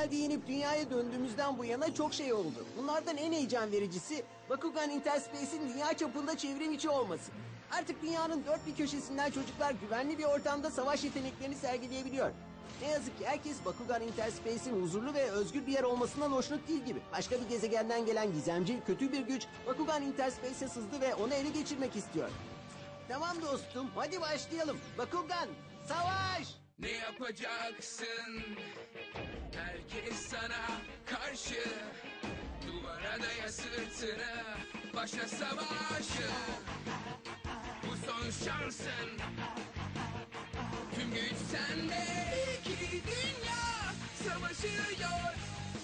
Emerald'i yenip dünyaya döndüğümüzden bu yana çok şey oldu. Bunlardan en heyecan vericisi Bakugan Interspace'in dünya çapında çevrim içi olması. Artık dünyanın dört bir köşesinden çocuklar güvenli bir ortamda savaş yeteneklerini sergileyebiliyor. Ne yazık ki herkes Bakugan Interspace'in huzurlu ve özgür bir yer olmasından hoşnut değil gibi. Başka bir gezegenden gelen gizemci, kötü bir güç Bakugan Interspace'e sızdı ve onu ele geçirmek istiyor. Tamam dostum, hadi başlayalım. Bakugan, savaş! Ne yapacaksın? Herkes sana karşı. Duvara daya sırtını. Başla savaşı. Bu son şansın. Tüm güç sende. İki dünya savaşıyor.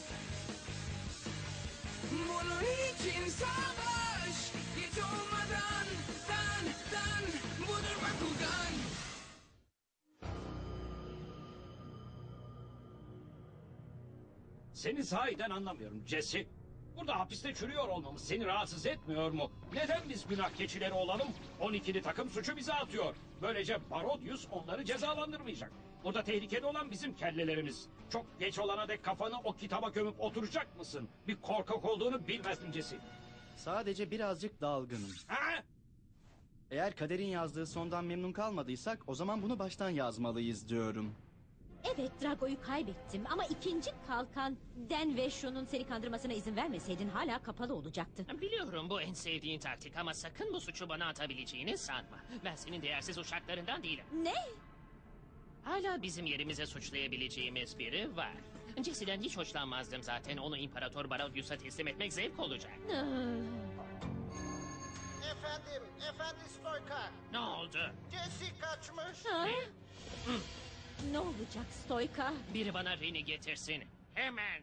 Bunun için savaş. Geç olmadan dan budur Bakugan. Seni sahiden anlamıyorum Jesse. Burada hapiste çürüyor olmamız seni rahatsız etmiyor mu? Neden biz günah keçileri olalım? 12'li takım suçu bize atıyor. Böylece Barodius onları cezalandırmayacak. Burada tehlikeli olan bizim kellelerimiz. Çok geç olana dek kafanı o kitaba gömüp oturacak mısın? Bir korkak olduğunu bilmezdim Jesse. Sadece birazcık dalgınım. Ha? Eğer kaderin yazdığı sondan memnun kalmadıysak o zaman bunu baştan yazmalıyız diyorum. Evet, Drago'yu kaybettim ama ikinci kalkan Dan ve Shun'un seni kandırmasına izin vermeseydin hala kapalı olacaktı. Biliyorum bu en sevdiğin taktik ama sakın bu suçu bana atabileceğini sanma. Ben senin değersiz uşaklarından değilim. Ne? Hala bizim yerimize suçlayabileceğimiz biri var. Jesse'den hiç hoşlanmazdım zaten. Onu İmparator Barodius'a teslim etmek zevk olacak. Efendi Stoyka. Ne oldu? Jesse kaçmış. Ha? Ne olacak Stoyka? Biri bana Ren'i getirsin. Hemen.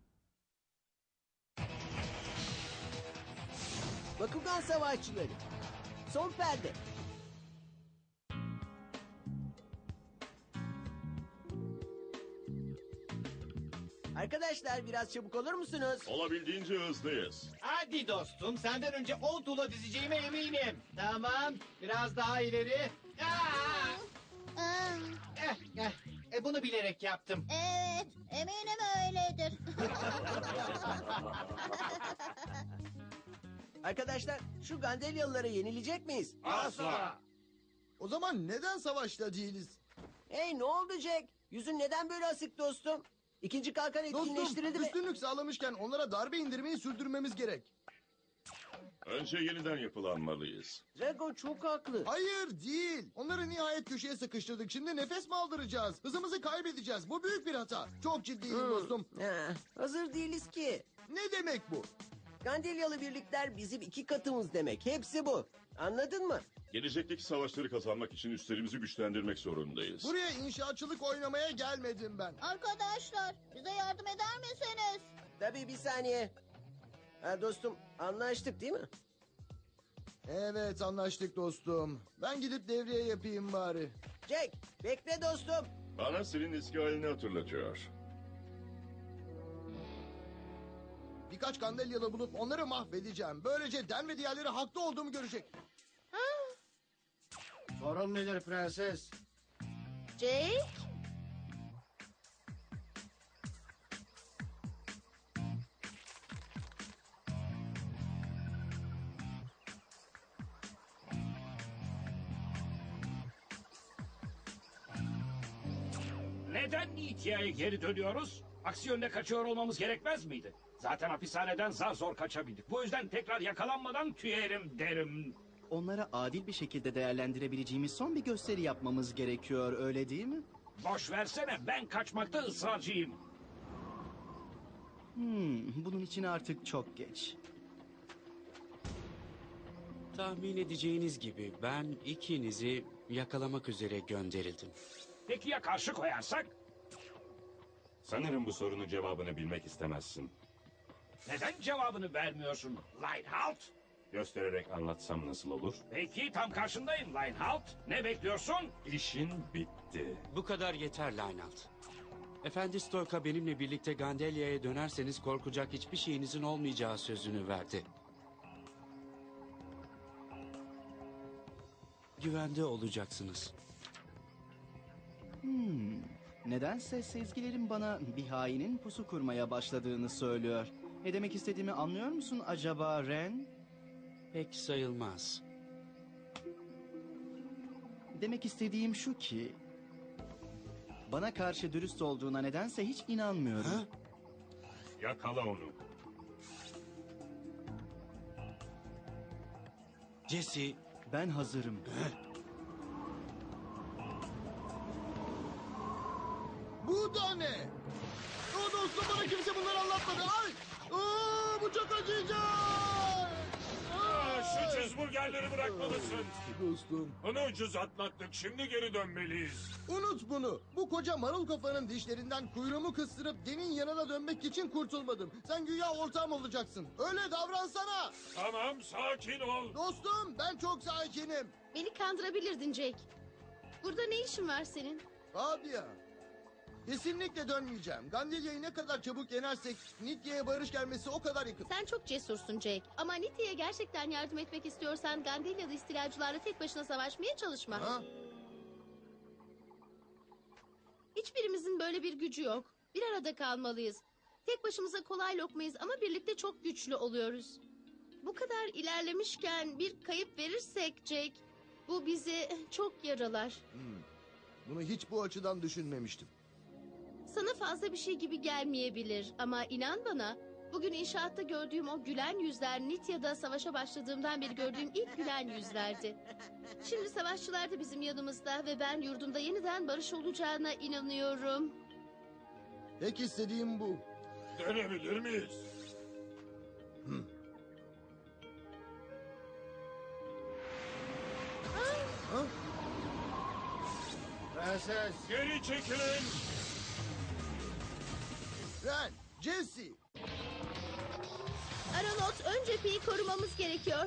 Bakugan savaşçıları. Son perde. Arkadaşlar biraz çabuk olur musunuz? Olabildiğince hızlıyız. Hadi dostum, senden önce 10 tuğla dizeceğime eminim. Tamam, biraz daha ileri. Bunu bilerek yaptım. Evet, eminim öyledir. Arkadaşlar şu Gandelyalıları yenilecek miyiz? Asla. O zaman neden savaşta değiliz? Hey ne oldu Jack? Yüzün neden böyle asık dostum? İkinci kalkan etkinleştirildi Dostum, mi? üstünlük sağlamışken onlara darbe indirmeyi sürdürmemiz gerek. Önce yeniden yapılanmalıyız. Drago çok haklı. Hayır değil. Onları nihayet köşeye sıkıştırdık. Şimdi nefes mi aldıracağız? Hızımızı kaybedeceğiz. Bu büyük bir hata. Çok ciddiyim dostum. Hazır değiliz ki. Ne demek bu? Gandelyalı birlikler bizim 2 katımız demek. Hepsi bu. Anladın mı? Gelecekteki savaşları kazanmak için üstlerimizi güçlendirmek zorundayız. Buraya inşaatçılık oynamaya gelmedim ben. Arkadaşlar, bize yardım eder misiniz? Tabii bir saniye. Dostum anlaştık değil mi? Evet anlaştık dostum. Ben gidip devriye yapayım bari. Jack bekle dostum. Bana senin eski halini hatırlatıyor. Birkaç Gandelyalı bulup onları mahvedeceğim. Böylece Den ve diğerleri haklı olduğumu görecek. Sorun nedir prenses? Jake? Neden Nitya'ya geri dönüyoruz? Aksi yönde kaçıyor olmamız gerekmez miydi? Zaten hapishaneden zar zor kaçabildik. Bu yüzden tekrar yakalanmadan tüyerim derim. Onlara adil bir şekilde değerlendirebileceğimiz son bir gösteri yapmamız gerekiyor, öyle değil mi? Boş versene, ben kaçmakta ısrarcıyım. Bunun için artık çok geç. Tahmin edeceğiniz gibi ben ikinizi yakalamak üzere gönderildim. Peki ya karşı koyarsak? Sanırım bu sorunun cevabını bilmek istemezsin. Neden cevabını vermiyorsun Lineheart? Göstererek anlatsam nasıl olur? Peki tam karşındayım Lineheart. Ne bekliyorsun? İşin bitti. Bu kadar yeter Lionel. Efendi Stoyka benimle birlikte Gandelya'ya dönerseniz korkacak hiçbir şeyinizin olmayacağı sözünü verdi. Güvende olacaksınız. Nedense sezgilerim bana bir hainin pusu kurmaya başladığını söylüyor. Ne demek istediğimi anlıyor musun acaba Ren? Pek sayılmaz. Demek istediğim şu ki... Bana karşı dürüst olduğuna nedense hiç inanmıyorum. Ha? Yakala onu. Jesse, Ben hazırım. Bu da ne? O dostum, bana kimse bunları anlatmadı. Ay! Bu çok acıyacak. Şu cheeseburgerleri bırakmalısın. Dostum. Onu ucuz atlattık. Şimdi geri dönmeliyiz. Unut bunu. Bu koca marul kafanın dişlerinden kuyruğumu kıstırıp Den'in yanına dönmek için kurtulmadım. Sen güya ortağım olacaksın. Öyle davransana. Tamam, sakin ol. Dostum, ben çok sakinim. Beni kandırabilirdin Jake. Burada ne işin var senin? Abi ya. Kesinlikle dönmeyeceğim. Gandelya'yı ne kadar çabuk yenersek Nitya'ya barış gelmesi o kadar yakın. Sen çok cesursun Jake. Ama Nitya'ya gerçekten yardım etmek istiyorsan Gandelyalı istilacılarla tek başına savaşmaya çalışma. Ha? Hiçbirimizin böyle bir gücü yok. Bir arada kalmalıyız. Tek başımıza kolay lokmayız ama birlikte çok güçlü oluyoruz. Bu kadar ilerlemişken bir kayıp verirsek Jake, bu bizi çok yaralar. Bunu hiç bu açıdan düşünmemiştim. Sana fazla bir şey gibi gelmeyebilir ama inan bana, bugün inşaatta gördüğüm o gülen yüzler Nitya'da savaşa başladığımdan beri gördüğüm ilk gülen yüzlerdi. Şimdi savaşçılar da bizim yanımızda ve ben yurdumda yeniden barış olacağına inanıyorum. Tek istediğim bu. Dönebilir miyiz? Ha? Prenses. Geri çekilin. Ren, Jesse. Aronot, ön cepheyi korumamız gerekiyor.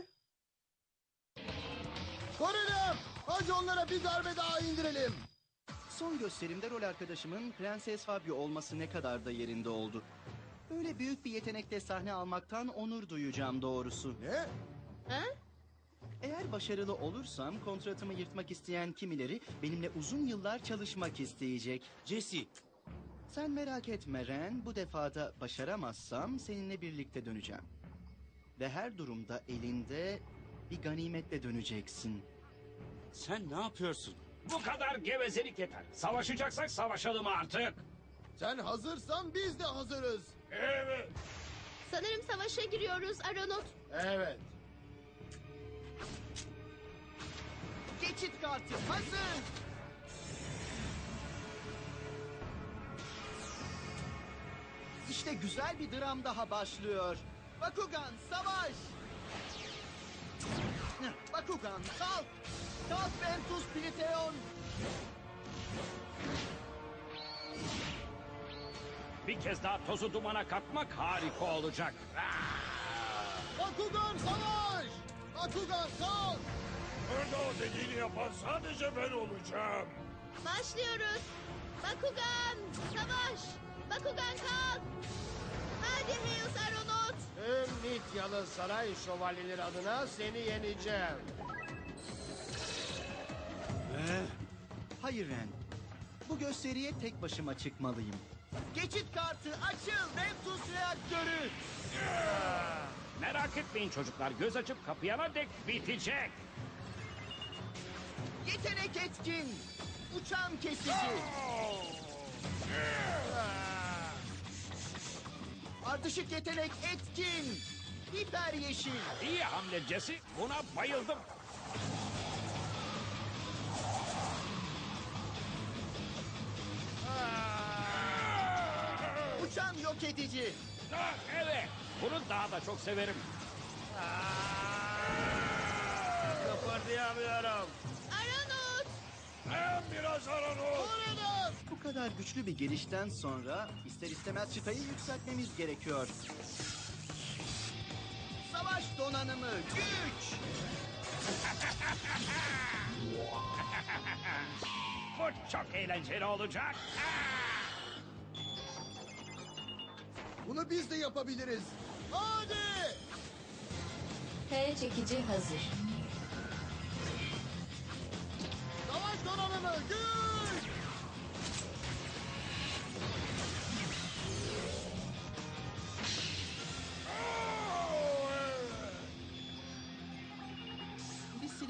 Korelem. Hadi onlara bir darbe daha indirelim. Son gösterimde rol arkadaşımın Prenses Fabio olması ne kadar da yerinde oldu. Böyle büyük bir yetenekle sahne almaktan onur duyacağım doğrusu. Ne? Ha? Eğer başarılı olursam kontratımı yırtmak isteyen kimileri benimle uzun yıllar çalışmak isteyecek. Jesse, Sen merak etme Ren, bu defada başaramazsam seninle birlikte döneceğim. Ve her durumda elinde bir ganimetle döneceksin. sen ne yapıyorsun? Bu kadar gevezelik yeter. Savaşacaksak savaşalım artık. Sen hazırsan biz de hazırız. Evet. Sanırım savaşa giriyoruz Aronot. Evet. Geçit kartı hazır. İşte güzel bir dram daha başlıyor. Bakugan savaş. Bakugan kalk. Kalk Ventus Pliteon. Bir kez daha tozu dumana katmak harika olacak. Bakugan savaş. Bakugan kalk. Orada o dediğini yapan sadece ben olacağım. Başlıyoruz. Bakugan, savaş. Bakugan kalk. Hadi Heus Aronot. Tüm Nityalı saray şövalyeleri adına seni yeneceğim. Hayır Ren. Bu gösteriye tek başıma çıkmalıyım. Geçit kartı açıl Ventus reaktörü. Merak etmeyin çocuklar. Göz açıp kapayana dek bitecek. Yetenek etkin. Uçan kesici. Ardışık yetenek etkin. Hiper yeşil. İyi hamle Jesse. Buna bayıldım. Uçan yok edici. Evet. Bunu daha da çok severim. Kıpırdayamıyorum. Aronot. Dayan biraz Aronot. Bu kadar güçlü bir gelişten sonra ister istemez çıtayı yükseltmemiz gerekiyor. Savaş donanımı güç. Bu çok eğlenceli olacak. Bunu biz de yapabiliriz. Hadi. Kaya çekici hazır. Savaş donanımı güç.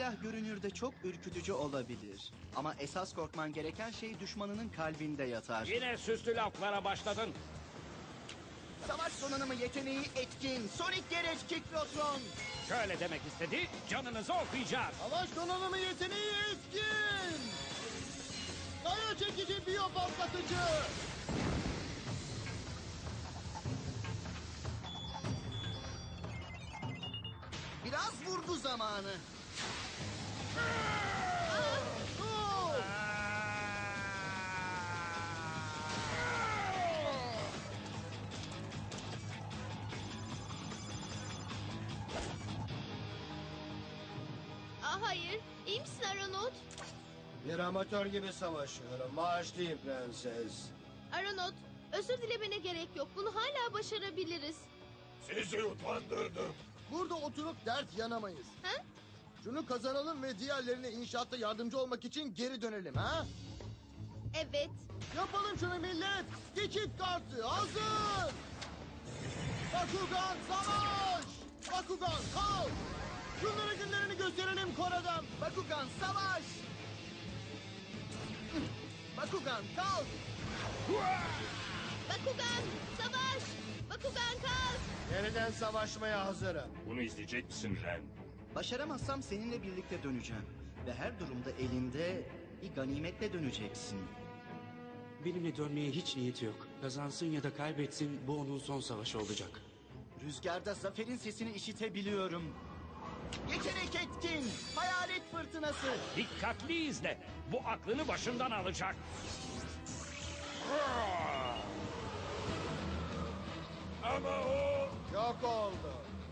silah görünürde çok ürkütücü olabilir. Ama esas korkman gereken şey düşmanının kalbinde yatar. Yine süslü laflara başladın. Savaş donanımı yeteneği etkin. Sonic Gereç Kiklotron. Şöyle demek istedi, canınızı okuyacağız. Savaş donanımı yeteneği etkin. Kaya çekici biyo patlatıcı. Biraz vurgu zamanı. Hayır. İyi misin Aronot? Bir amatör gibi savaşıyorum. Bağışlayın prenses. Aronot, özür dilemene gerek yok. Bunu hala başarabiliriz. Sizi utandırdım. Burada oturup dert yanamayız. Ha? Şunu kazanalım ve diğerlerine inşaatta yardımcı olmak için geri dönelim ha? Evet. Yapalım şunu millet. Geçit kartı hazır. Bakugan savaş. Bakugan kalk. Şunlara günlerini gösterelim Kora'dan. Bakugan savaş. Bakugan kalk. Bakugan, savaş! Bakugan kalk! Yeniden savaşmaya hazırım. Bunu izleyecek misin Ren? Başaramazsam seninle birlikte döneceğim. Ve her durumda elinde bir ganimetle döneceksin. Benimle dönmeye hiç niyeti yok. Kazansın ya da kaybetsin bu onun son savaşı olacak. Rüzgarda zaferin sesini işitebiliyorum. Yetenek etkin. Hayalet fırtınası. Dikkatli izle. Bu aklını başından alacak. Ama o yok oldu.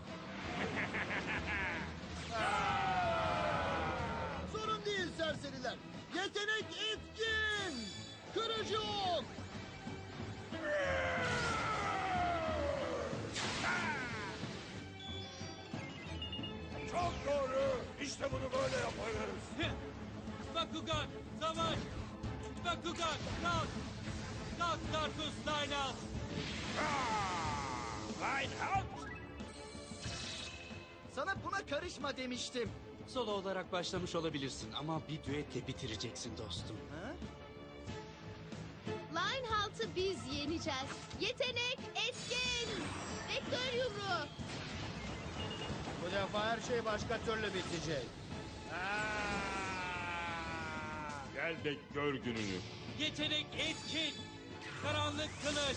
Sorun değil serseriler. Yetenek etkin. Kırıcı ok. Çok doğru. İşte bunu böyle yaparız. Bakugan, savaş! Bakugan, kalk! Kalk Darkus Lineout! Lineout! Sana buna karışma demiştim. Solo olarak başlamış olabilirsin ama bir düetle bitireceksin dostum. Ha? Linehalt'ı biz yeneceğiz. Yetenek etkin! Vektör yumruğu! Bu defa her şey başka türlü bitecek. Gel de gör gününü. Yetenek etkin! Karanlık kılıç!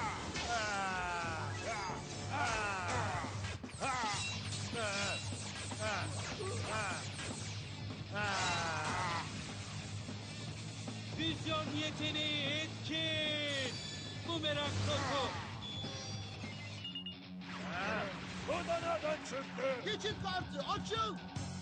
Vizyon yeteneği etkin! Bumerang topu! Bu da nereden çıktı? Geçit kartı açıl.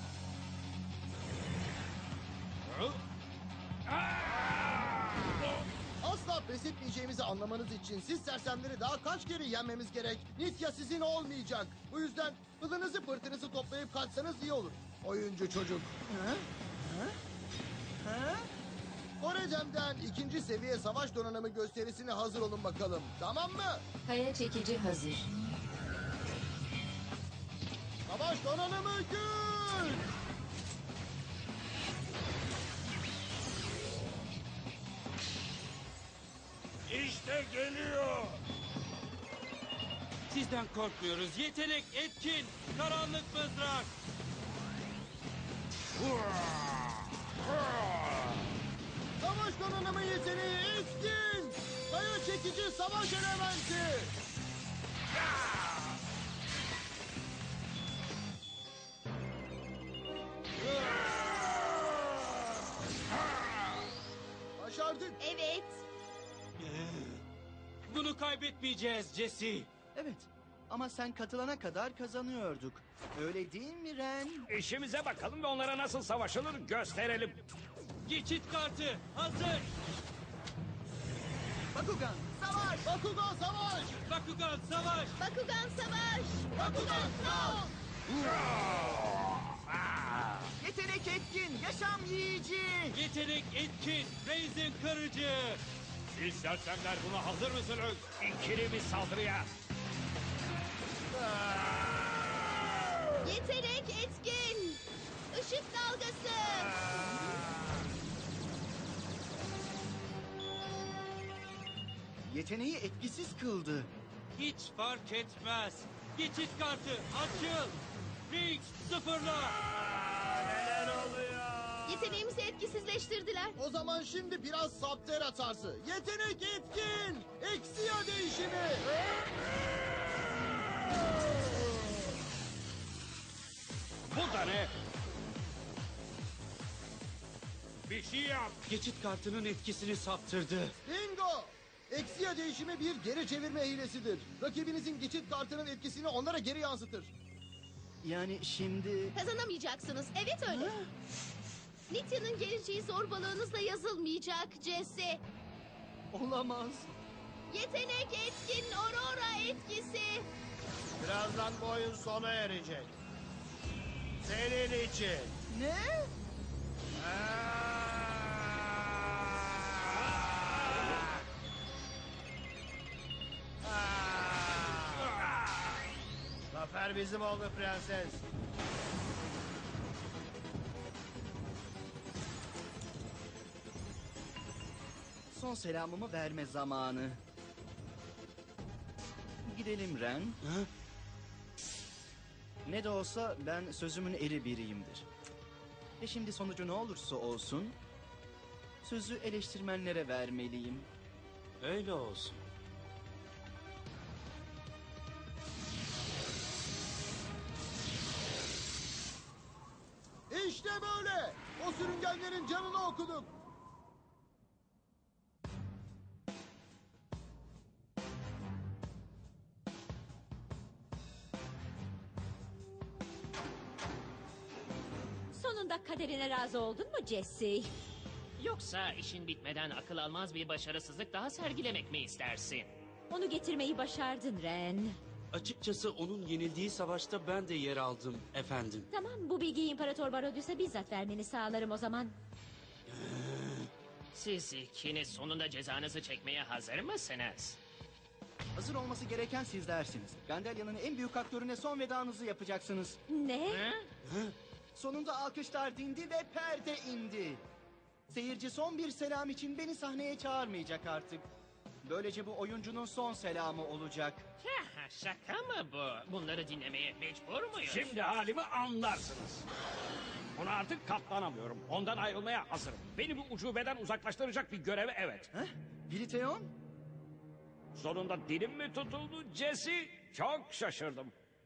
Asla pes etmeyeceğimizi anlamanız için siz sersemleri daha kaç kere yenmemiz gerek? Nitya sizin olmayacak. Bu yüzden pılınızı pırtınızı toplayıp kaçsanız iyi olur. Oyuncu çocuk. Ha? Ha? Ha? Korecem'den 2. seviye savaş donanımı gösterisine hazır olun bakalım. Tamam mı? Kaya çekici hazır. Savaş donanımı güç! İşte geliyor. Sizden korkmuyoruz. Yetenek etkin! Karanlık mızrak! Savaş donanımı yeteneği etkin! Kaya çekici savaş elementi! Başardık. Evet. Bunu kaybetmeyeceğiz Jesse. Evet. Ama sen katılana kadar kazanıyorduk. Öyle değil mi Ren? İşimize bakalım ve onlara nasıl savaşılır gösterelim. Geçit kartı hazır! Bakugan savaş! Bakugan savaş! Bakugan savaş! Bakugan savaş! Bakugan kalk! Yetenek etkin, yaşam yiyici. Yetenek etkin, Raisin kırıcı! Siz sersemler buna hazır mısınız? İkili bir saldırıya. Yetenek etkin! Işık dalgası. Yeteneği etkisiz kıldı. Hiç fark etmez. Geçit kartı açıl. Fix sıfırla. Neler oluyor? Yeteneğimizi etkisizleştirdiler. O zaman şimdi biraz Saptera tarzı. Yetenek etkin. Eksiya değişimi. Bu da ne? Bir şey yap. Geçit kartının etkisini saptırdı. Bingo. Eksiya değişimi bir geri çevirme hilesidir. Rakibinizin geçit kartının etkisini onlara geri yansıtır. Yani şimdi... Kazanamayacaksınız. Evet öyle. Nitya'nın geleceği zorbalığınızla yazılmayacak Jesse. Olamaz. Yetenek etkin Aurora etkisi. Birazdan bu oyun sona erecek. Senin için. Ne? Zafer bizim oldu prenses. Son selamımı verme zamanı. Gidelim Ren. Ne de olsa ben sözümün eri biriyimdir. Ve şimdi sonucu ne olursa olsun... sözü eleştirmenlere vermeliyim. Öyle olsun. İşte böyle. O sürüngenlerin canını okuduk. Sonunda kaderine razı oldun mu Jesse? Yoksa işin bitmeden akıl almaz bir başarısızlık daha sergilemek mi istersin? Onu getirmeyi başardın Ren. Açıkçası onun yenildiği savaşta ben de yer aldım efendim. Tamam, bu bilgiyi İmparator Barodius'a bizzat vermeni sağlarım o zaman. Siz ikiniz sonunda cezanızı çekmeye hazır mısınız? Hazır olması gereken sizlersiniz. Gandelya'nın en büyük aktörüne son vedanızı yapacaksınız. Ne? Sonunda alkışlar dindi ve perde indi. Seyirci son bir selam için beni sahneye çağırmayacak artık. Böylece bu oyuncunun son selamı olacak. Şaka mı bu? Bunları dinlemeye mecbur muyuz? Şimdi halimi anlarsınız. Ona artık katlanamıyorum. Ondan ayrılmaya hazırım. Beni bu ucubeden uzaklaştıracak bir göreve evet. Briteon? Sonunda dilim mi tutuldu Jesse? Çok şaşırdım.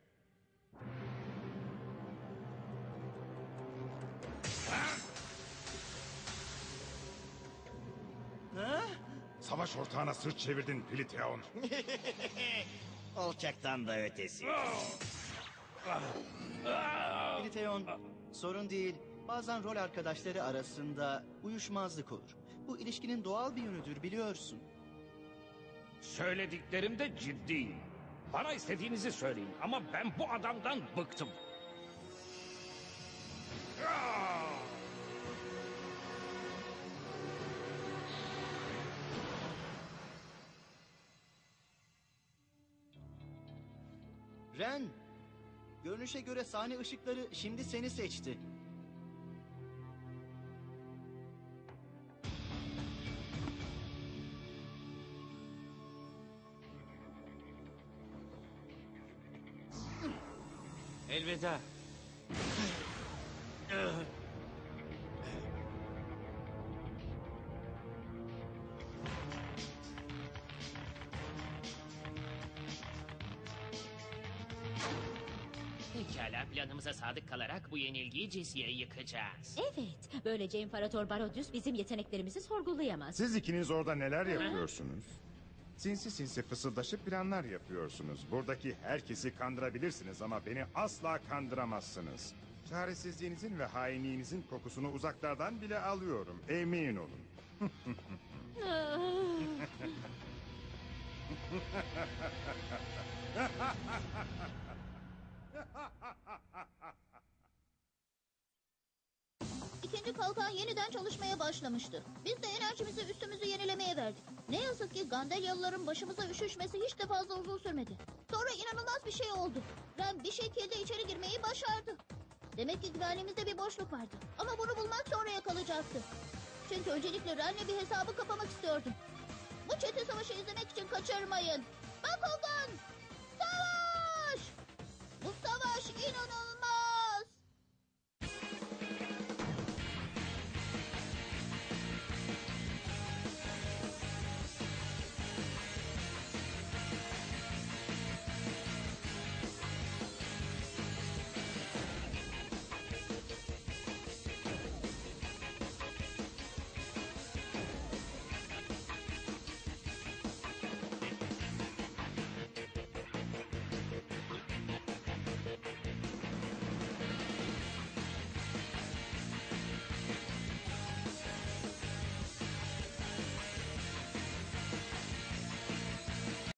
Savaş ortağına sırt çevirdin Pliteon. Alçaktan da ötesi. Briteon, sorun değil. Bazen rol arkadaşları arasında uyuşmazlık olur. Bu ilişkinin doğal bir yönüdür biliyorsun. Söylediklerimde ciddiyim. Bana istediğinizi söyleyin ama ben bu adamdan bıktım. Ren, görünüşe göre sahne ışıkları şimdi seni seçti. Elveda. Pekala, planımıza sadık kalarak bu yenilgiyi Jesse'ye yıkacağız. Evet, böylece İmparator Barodius bizim yeteneklerimizi sorgulayamaz. Siz ikiniz orada neler yapıyorsunuz? Sinsi sinsi fısıldaşıp planlar yapıyorsunuz. Buradaki herkesi kandırabilirsiniz ama beni asla kandıramazsınız. Çaresizliğinizin ve hainliğinizin kokusunu uzaklardan bile alıyorum. Emin olun. İkinci kalkan yeniden çalışmaya başlamıştı. Biz de enerjimizi üstümüzü yenilemeye verdik. Ne yazık ki Gandelyalıların başımıza üşüşmesi hiç de fazla uzun sürmedi. Sonra inanılmaz bir şey oldu. Ren bir şekilde içeri girmeyi başardı. Demek ki güvenliğimizde bir boşluk vardı. Ama bunu bulmak sonra yakalayacaktı. Çünkü öncelikle Ren'le bir hesabı kapamak istiyordum. Bu çete savaşı izlemek için kaçırmayın. Bakugan! Savaş! Bu savaş inanılmaz!